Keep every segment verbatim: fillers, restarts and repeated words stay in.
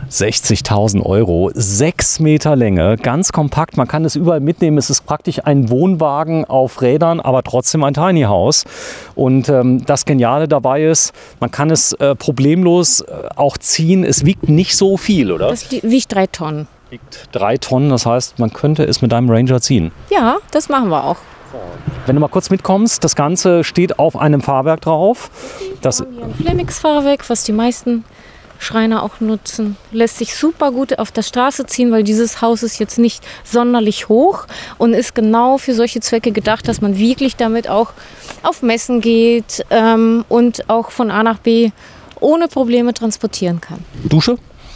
sechzigtausend Euro, sechs Meter Länge, ganz kompakt, man kann es überall mitnehmen. Es ist praktisch ein Wohnwagen auf Rädern, aber trotzdem ein Tiny House. Und ähm, das Geniale dabei ist, man kann es äh, problemlos äh, auch ziehen. Es wiegt nicht so viel, oder? Das wiegt drei Tonnen. Wiegt drei Tonnen, das heißt, man könnte es mit einem Ranger ziehen. Ja, das machen wir auch. Wenn du mal kurz mitkommst, das Ganze steht auf einem Fahrwerk drauf. Das Wir haben hier ein Flemix-Fahrwerk, was die meisten Schreiner auch nutzen. Lässt sich super gut auf der Straße ziehen, weil dieses Haus ist jetzt nicht sonderlich hoch und ist genau für solche Zwecke gedacht, dass man wirklich damit auch auf Messen geht ähm, und auch von A nach B ohne Probleme transportieren kann. Dusche?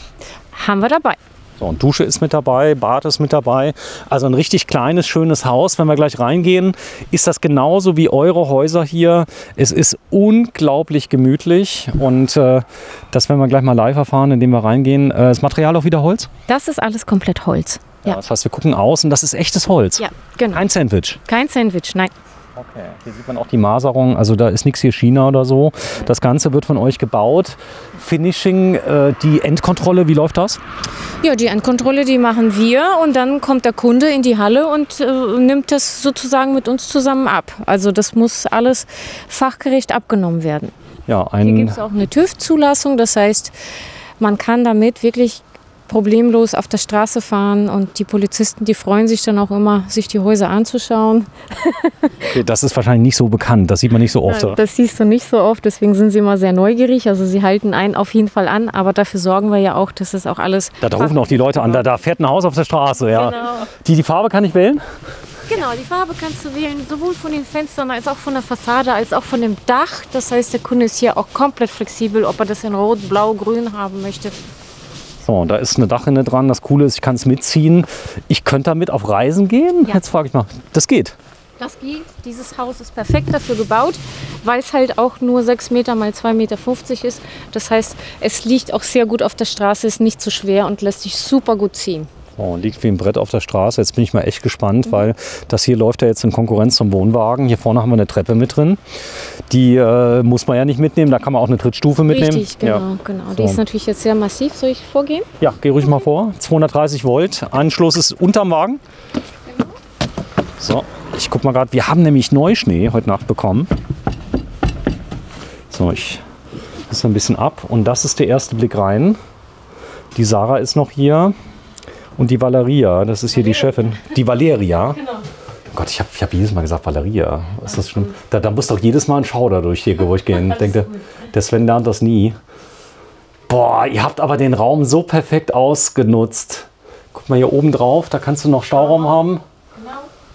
Haben wir dabei. So, und Dusche ist mit dabei, Bad ist mit dabei. Also ein richtig kleines, schönes Haus. Wenn wir gleich reingehen, ist das genauso wie eure Häuser hier. Es ist unglaublich gemütlich und äh, das werden wir gleich mal live erfahren, indem wir reingehen. Äh, das Material auch wieder Holz? Das ist alles komplett Holz. Ja. Ja, das heißt, wir gucken aus und das ist echtes Holz. Ja, genau. Kein Sandwich. Kein Sandwich, nein. Okay, hier sieht man auch die Maserung, also da ist nichts hier China oder so. Das Ganze wird von euch gebaut. Finishing, äh, die Endkontrolle, wie läuft das? Ja, die Endkontrolle, die machen wir und dann kommt der Kunde in die Halle und äh, nimmt das sozusagen mit uns zusammen ab. Also das muss alles fachgerecht abgenommen werden. Ja, ein Hier gibt es auch eine TÜV-Zulassung, das heißt, man kann damit wirklich problemlos auf der Straße fahren und die Polizisten, die freuen sich dann auch immer, sich die Häuser anzuschauen. Okay, das ist wahrscheinlich nicht so bekannt, das sieht man nicht so oft. Ja, das siehst du nicht so oft, deswegen sind sie immer sehr neugierig. Also sie halten einen auf jeden Fall an, aber dafür sorgen wir ja auch, dass es auch alles... Da, da rufen auch die Leute an, da, da fährt ein Haus auf der Straße. Ja. Genau. Die, die Farbe kann ich wählen? Genau, die Farbe kannst du wählen, sowohl von den Fenstern als auch von der Fassade, als auch von dem Dach. Das heißt, der Kunde ist hier auch komplett flexibel, ob er das in Rot, Blau, Grün haben möchte. So, da ist eine Dachrinne dran. Das Coole ist, ich kann es mitziehen. Ich könnte damit auf Reisen gehen? Ja. Jetzt frage ich mal, das geht? Das geht. Dieses Haus ist perfekt dafür gebaut, weil es halt auch nur sechs Meter mal zwei Meter fünfzig ist. Das heißt, es liegt auch sehr gut auf der Straße, ist nicht zu schwer und lässt sich super gut ziehen. Oh, liegt wie ein Brett auf der Straße. Jetzt bin ich mal echt gespannt, mhm. weil das hier läuft ja jetzt in Konkurrenz zum Wohnwagen. Hier vorne haben wir eine Treppe mit drin. Die äh, muss man ja nicht mitnehmen. Da kann man auch eine Trittstufe mitnehmen. Richtig, genau. Ja. genau. So. Die ist natürlich jetzt sehr massiv. Soll ich vorgehen? Ja, geh ruhig mal vor. zweihundertdreißig Volt. Anschluss ist unterm Wagen. Genau. So, ich guck mal gerade. Wir haben nämlich Neuschnee heute Nacht bekommen. So, ich muss ein bisschen ab. Und das ist der erste Blick rein. Die Sarah ist noch hier. Und die Valeria, das ist hier die Chefin. Die Valeria. Genau. Oh Gott, ich habe ich hab jedes Mal gesagt Valeria. Ist das schlimm? Da, da muss doch jedes Mal ein Schauder durch hier durchgehen. Denkt der Sven lernt das nie. Boah, ihr habt aber den Raum so perfekt ausgenutzt. Guck mal hier oben drauf, da kannst du noch Stauraum haben. Genau.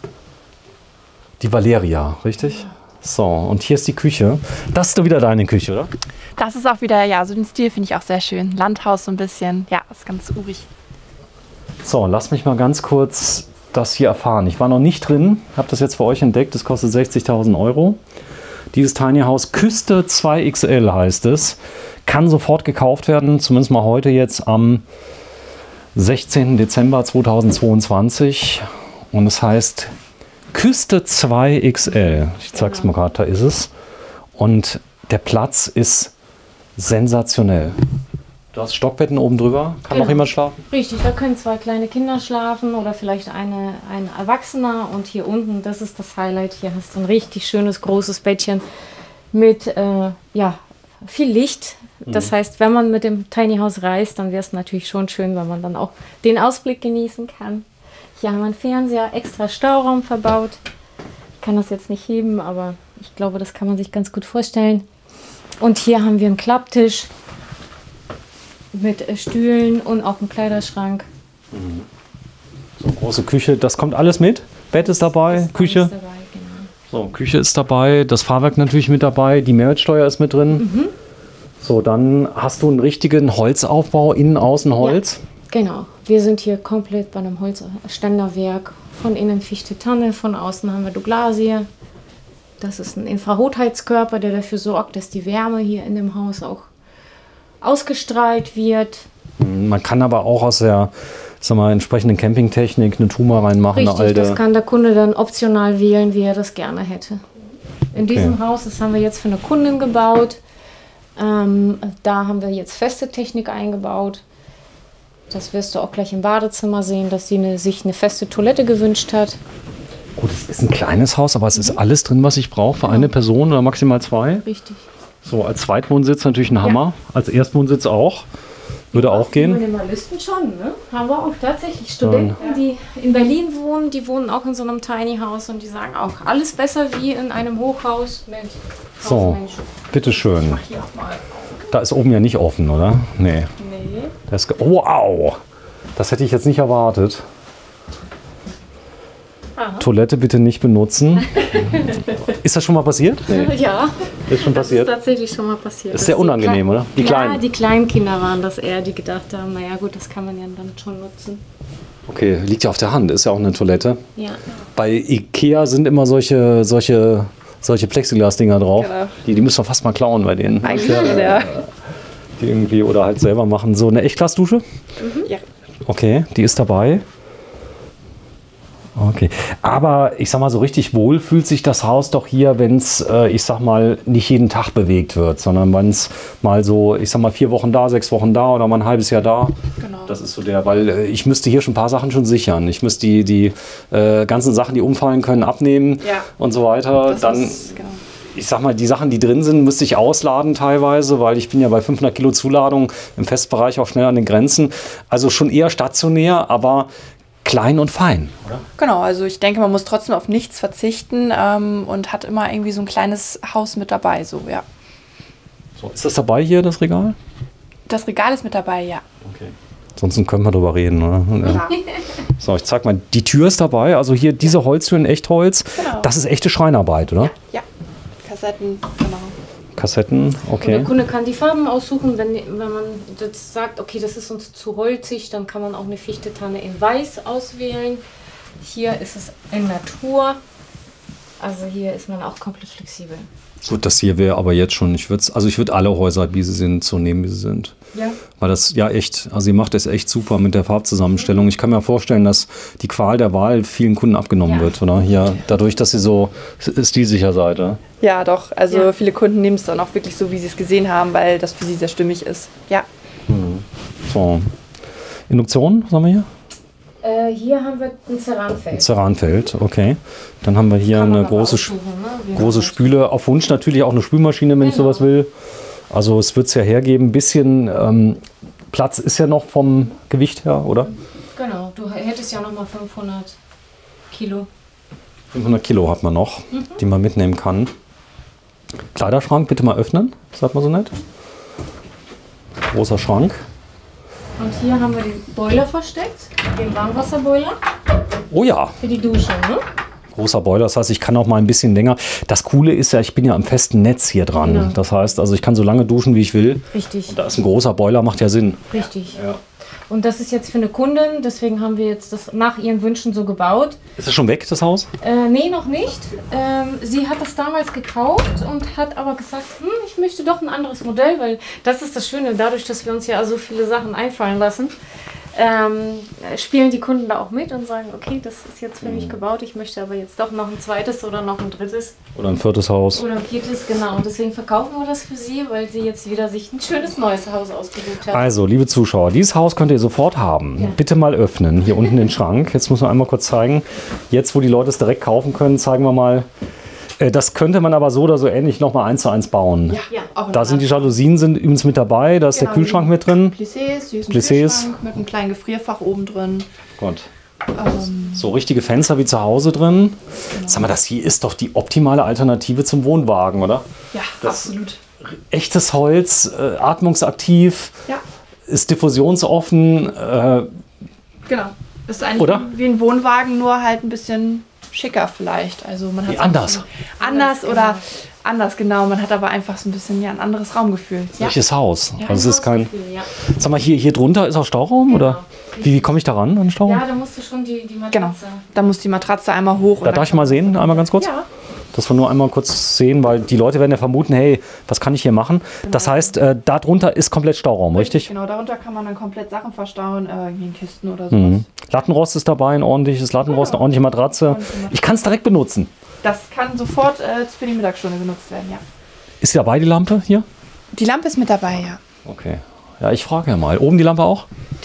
Die Valeria, richtig? So, und hier ist die Küche. Das ist doch wieder deine Küche, oder? Das ist auch wieder, ja, so den Stil finde ich auch sehr schön. Landhaus so ein bisschen, ja, ist ganz urig. So, lass mich mal ganz kurz das hier erfahren. Ich war noch nicht drin, habe das jetzt für euch entdeckt. Das kostet sechzigtausend Euro. Dieses Tiny House Küste zwei X L heißt es. Kann sofort gekauft werden, zumindest mal heute jetzt am sechzehnten Dezember zweitausendzweiundzwanzig. Und es heißt Küste zwei X L. Ich zeig's mal gerade, da ist es. Und der Platz ist sensationell. Du hast Stockbetten oben drüber. Kann Genau. noch jemand schlafen? Richtig, da können zwei kleine Kinder schlafen oder vielleicht eine, ein Erwachsener. Und hier unten, das ist das Highlight, hier hast du ein richtig schönes, großes Bettchen mit äh, ja, viel Licht. Das mhm. heißt, wenn man mit dem Tiny House reist, dann wäre es natürlich schon schön, wenn man dann auch den Ausblick genießen kann. Hier haben wir einen Fernseher, extra Stauraum verbaut. Ich kann das jetzt nicht heben, aber ich glaube, das kann man sich ganz gut vorstellen. Und hier haben wir einen Klapptisch mit Stühlen und auch einen Kleiderschrank. Mhm. So, große Küche, das kommt alles mit. Bett ist dabei, ist Küche. Dabei, genau. So, Küche ist dabei, das Fahrwerk natürlich mit dabei, die Mehrwertsteuer ist mit drin. Mhm. So, dann hast du einen richtigen Holzaufbau, innen, außen Holz. Ja, genau. Wir sind hier komplett bei einem Holzständerwerk. Von innen Fichte Tanne, von außen haben wir Douglasie. Das ist ein Infrarotheizkörper, der dafür sorgt, dass die Wärme hier in dem Haus auch ausgestrahlt wird. Man kann aber auch aus der sag mal, entsprechenden Campingtechnik eine Tuma reinmachen. Richtig, eine alte. Das kann der Kunde dann optional wählen, wie er das gerne hätte. In Okay. diesem Haus, das haben wir jetzt für eine Kundin gebaut. Ähm, da haben wir jetzt feste Technik eingebaut. Das wirst du auch gleich im Badezimmer sehen, dass sie eine, sich eine feste Toilette gewünscht hat. Gut, es ist ein kleines Haus, aber es ist alles drin, was ich brauche für eine Person oder maximal zwei. Richtig. So, als Zweitwohnsitz natürlich ein Hammer. Ja. Als Erstwohnsitz auch. Würde auch gehen. Minimalisten schon, ne? Haben wir auch tatsächlich Studenten, die in Berlin wohnen, die wohnen auch in so einem Tiny House und die sagen auch, alles besser wie in einem Hochhaus mit So, bitteschön. Da ist oben ja nicht offen, oder? Nee. Nee. Das ist, oh, wow! Das hätte ich jetzt nicht erwartet. Aha. Toilette bitte nicht benutzen. Ist das schon mal passiert? Nee. Ja, ist schon das passiert. ist tatsächlich schon mal passiert. Das ist sehr unangenehm, oder? Die ja, Kleinen. Die kleinen Kinder waren das eher, die gedacht haben, naja gut, das kann man ja dann schon nutzen. Okay, liegt ja auf der Hand, ist ja auch eine Toilette. Ja. Bei Ikea sind immer solche, solche, solche Plexiglas-Dinger drauf. Genau. Die, die müssen wir fast mal klauen bei denen. Eigentlich, ja. Die irgendwie oder halt selber machen. So eine Echtglasdusche? Mhm. Ja. Okay, die ist dabei. Okay, aber ich sag mal, so richtig wohl fühlt sich das Haus doch hier, wenn es, äh, ich sag mal, nicht jeden Tag bewegt wird, sondern wenn es mal so, ich sag mal, vier Wochen da, sechs Wochen da oder mal ein halbes Jahr da. Genau. Das ist so der, weil äh, ich müsste hier schon ein paar Sachen schon sichern. Ich müsste die, die äh, ganzen Sachen, die umfallen können, abnehmen ja. und so weiter. Das Dann, ist, genau. Ich sag mal, die Sachen, die drin sind, müsste ich ausladen teilweise, weil ich bin ja bei fünfhundert Kilo Zuladung im Festbereich auch schnell an den Grenzen. Also schon eher stationär, aber klein und fein, oder? Genau, also ich denke, man muss trotzdem auf nichts verzichten ähm, und hat immer irgendwie so ein kleines Haus mit dabei, so, ja. So, ist das dabei hier, das Regal? Das Regal ist mit dabei, ja. Okay. Ansonsten können wir darüber reden, oder? Ja. So, ich zeig mal, die Tür ist dabei, also hier diese Holztür in Echtholz, genau. Das ist echte Scheinarbeit, oder? Ja, Kassetten, genau. Kassetten, okay. Und der Kunde kann die Farben aussuchen, wenn, wenn man das sagt, okay, das ist uns zu holzig, dann kann man auch eine Fichte-Tanne in Weiß auswählen. Hier ist es in Natur, also hier ist man auch komplett flexibel. Gut, das hier wäre aber jetzt schon, ich würde also ich würde alle Häuser, wie sie sind, so nehmen, wie sie sind. Ja. Weil das ja echt, also ihr macht das echt super mit der Farbzusammenstellung. Ich kann mir vorstellen, dass die Qual der Wahl vielen Kunden abgenommen ja. wird, oder? Hier, dadurch, dass ihr so stilsicher seid, oder? Ja, doch. Also ja. viele Kunden nehmen es dann auch wirklich so, wie sie es gesehen haben, weil das für sie sehr stimmig ist. Ja. Mhm. So. Induktion, was haben wir hier? Äh, hier haben wir ein Ceranfeld. Ein Ceranfeld, okay. Dann haben wir hier eine große, ne? große Spüle. Auf Wunsch natürlich auch eine Spülmaschine, wenn genau. ich sowas will. Also es wird es ja hergeben. Ein bisschen ähm, Platz ist ja noch vom Gewicht her, oder? Genau, du hättest ja noch mal fünfhundert Kilo. fünfhundert Kilo hat man noch, mhm. die man mitnehmen kann. Kleiderschrank bitte mal öffnen, sagt man so nett. Großer Schrank. Und hier haben wir den Boiler versteckt, den Warmwasserboiler. Oh ja. Für die Dusche, ne? Großer Boiler, das heißt, ich kann auch mal ein bisschen länger. Das Coole ist ja, ich bin ja am festen Netz hier dran. Genau. Das heißt, also ich kann so lange duschen, wie ich will. Richtig. Und da ist ein großer Boiler, macht ja Sinn. Richtig. Ja. Und das ist jetzt für eine Kundin, deswegen haben wir jetzt das nach ihren Wünschen so gebaut. Ist das schon weg, das Haus? Äh, nee, noch nicht. Ähm, sie hat das damals gekauft und hat aber gesagt, hm, ich möchte doch ein anderes Modell, weil das ist das Schöne, dadurch, dass wir uns ja so viele Sachen einfallen lassen, ähm, spielen die Kunden da auch mit und sagen, okay, das ist jetzt für mich gebaut, ich möchte aber jetzt doch noch ein zweites oder noch ein drittes. Oder ein viertes Haus. Oder ein viertes, genau. Und deswegen verkaufen wir das für sie, weil sie jetzt wieder sich ein schönes neues Haus ausgesucht hat. Also, liebe Zuschauer, dieses Haus könnt ihr sofort haben. Ja. Bitte mal öffnen, hier unten den Schrank. Jetzt muss man einmal kurz zeigen. Jetzt, wo die Leute es direkt kaufen können, zeigen wir mal. Das könnte man aber so oder so ähnlich nochmal eins zu eins bauen. Ja, ja, auch da sind die Jalousien sind übrigens mit dabei, da ist genau, der Kühlschrank mit drin. Plissés, süßen Plissés. Kühlschrank mit einem kleinen Gefrierfach oben drin. Gott. Ähm. So richtige Fenster wie zu Hause drin. Genau. Sag mal, das hier ist doch die optimale Alternative zum Wohnwagen, oder? Ja, das absolut. Echtes Holz, äh, atmungsaktiv, ja. ist diffusionsoffen. Äh, genau. Ist eigentlich oder? wie ein Wohnwagen, nur halt ein bisschen schicker vielleicht. Also man hat anders. Anders oder genau. anders, genau. Man hat aber einfach so ein bisschen ja, ein anderes Raumgefühl. Solches ja. Haus. Ja, also es ist kein. Ja. Sag mal, hier, hier drunter ist auch Stauraum, genau. Oder? Wie, wie komme ich da ran an den Stauraum? Ja, da musst du schon die, die Matratze. Genau. Da muss die Matratze einmal hoch. Da darf ich mal sehen, einmal ganz kurz? Ja. Dass wir nur einmal kurz sehen, weil die Leute werden ja vermuten, hey, was kann ich hier machen? Genau. Das heißt, äh, darunter ist komplett Stauraum, richtig? richtig? Genau, darunter kann man dann komplett Sachen verstauen, äh, wie in Kisten oder sowas. Mhm. Lattenrost ist dabei, ein ordentliches Lattenrost, eine ordentliche Matratze. Ich kann es direkt benutzen. Das kann sofort äh, für die Mittagsstunde genutzt werden, ja. Ist die dabei, die Lampe hier? Die Lampe ist mit dabei, ja. Okay. Ja, ich frage ja mal. Oben die Lampe auch?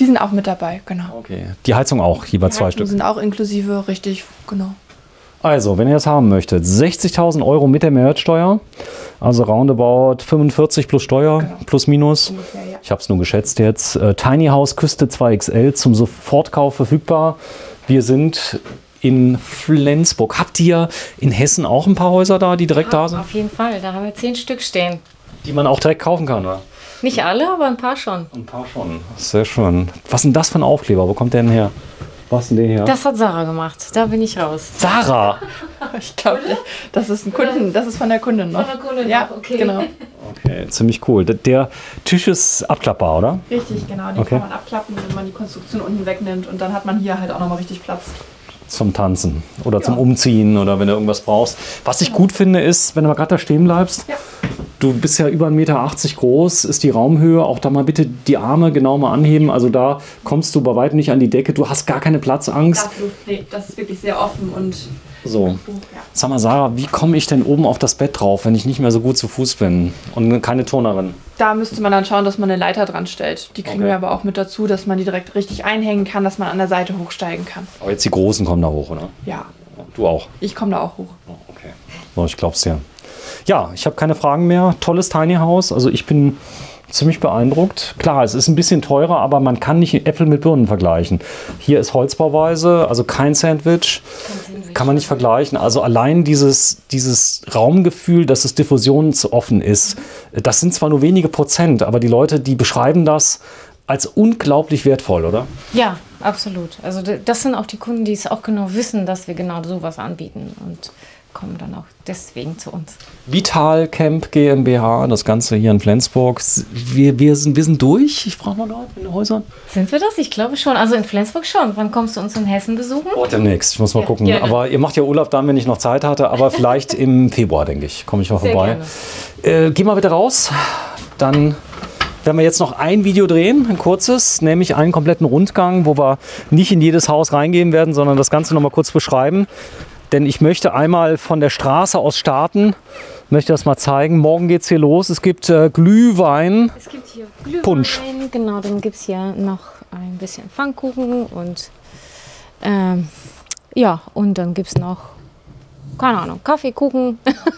Die sind auch mit dabei, genau. Okay. Die Heizung auch, jeweils zwei Die Stück. sind auch inklusive, richtig, genau. Also, wenn ihr das haben möchtet, sechzigtausend Euro mit der Mehrwertsteuer, also roundabout fünfundvierzig plus Steuer, Genau. plus minus. Ungefähr, ja. Ich habe es nur geschätzt jetzt. Äh, Tiny House Küste zwei X L zum Sofortkauf verfügbar. Wir sind in Flensburg. Habt ihr in Hessen auch ein paar Häuser da, die direkt da sind? Auf jeden Fall, da haben wir zehn Stück stehen. Die man auch direkt kaufen kann, oder? Nicht alle, aber ein paar schon. Ein paar schon. Sehr schön. Was ist denn das für ein Aufkleber? Wo kommt der denn her? Was ist denn der her? Das hat Sarah gemacht, da bin ich raus. Sarah! Ich glaube, das ist ein Kunden, das ist von der Kundin noch. Von der Kundin ja, noch, okay. genau. Okay, ziemlich cool. Der- Der Tisch ist abklappbar, oder? Richtig, genau. Den Okay. kann man abklappen, wenn man die Konstruktion unten wegnimmt. Und dann hat man hier halt auch nochmal richtig Platz. Zum Tanzen oder zum Ja. Umziehen oder wenn du irgendwas brauchst. Was ich gut finde ist, wenn du mal gerade da stehen bleibst, Ja. du bist ja über ein Meter achtzig groß, ist die Raumhöhe, auch da mal bitte die Arme genau mal anheben, also da kommst du bei weitem nicht an die Decke, du hast gar keine Platzangst. Das, nee, das ist wirklich sehr offen und So, ja. sag mal Sarah, wie komme ich denn oben auf das Bett drauf, wenn ich nicht mehr so gut zu Fuß bin und keine Turnerin? Da müsste man dann schauen, dass man eine Leiter dran stellt. Die kriegen Okay. wir aber auch mit dazu, dass man die direkt richtig einhängen kann, dass man an der Seite hochsteigen kann. Aber jetzt die Großen kommen da hoch, oder? Ja, Du auch? ich komme da auch hoch. Oh, okay. So, ich glaub's dir. Ja, ich habe keine Fragen mehr. Tolles Tiny House. Also ich bin ziemlich beeindruckt. Klar, es ist ein bisschen teurer, aber man kann nicht Äpfel mit Birnen vergleichen. Hier ist Holzbauweise, also kein Sandwich. Kann man nicht vergleichen. Also allein dieses, dieses Raumgefühl, dass es diffusionsoffen ist, das sind zwar nur wenige Prozent, aber die Leute, die beschreiben das als unglaublich wertvoll, oder? Ja, absolut. Also d- das sind auch die Kunden, die es auch genau wissen, dass wir genau sowas anbieten und kommen dann auch deswegen zu uns. Vital Camp GmbH, das Ganze hier in Flensburg. Wir, wir, sind, wir sind durch. Ich frage mal gerade in den Häusern. Sind wir das? Ich glaube schon. Also in Flensburg schon. Wann kommst du uns in Hessen besuchen? Oh, demnächst. Ich muss mal Ja, gucken. gerne. Aber ihr macht ja Urlaub dann, wenn ich noch Zeit hatte. Aber vielleicht im Februar, denke ich, komme ich mal Sehr vorbei. Äh, geh mal bitte raus. Dann werden wir jetzt noch ein Video drehen, ein kurzes, nämlich einen kompletten Rundgang, wo wir nicht in jedes Haus reingehen werden, sondern das Ganze noch mal kurz beschreiben. Denn ich möchte einmal von der Straße aus starten, möchte das mal zeigen. Morgen geht es hier los. Es gibt äh, Glühwein. Es gibt hier Glühwein. Punsch. Genau, dann gibt es hier noch ein bisschen Pfannkuchen und ähm, ja, und dann gibt es noch, keine Ahnung, Kaffee, Kuchen.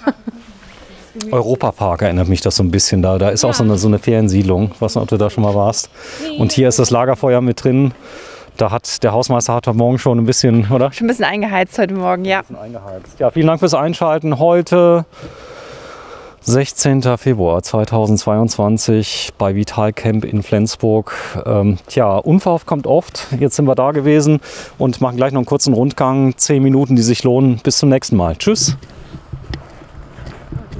Europapark erinnert mich das so ein bisschen da. Da ist auch so eine, so eine Feriensiedlung. Ich weiß nicht, ob du da schon mal warst. Und hier ist das Lagerfeuer mit drin. Da hat der Hausmeister hat heute Morgen schon ein bisschen, oder? Schon ein bisschen eingeheizt heute Morgen, ja. Eingeheizt. Ja, vielen Dank fürs Einschalten. Heute sechzehnter Februar zweitausendzweiundzwanzig bei Vital Camp in Flensburg. Ähm, tja, unverhofft kommt oft. Jetzt sind wir da gewesen und machen gleich noch einen kurzen Rundgang. Zehn Minuten, die sich lohnen. Bis zum nächsten Mal. Tschüss.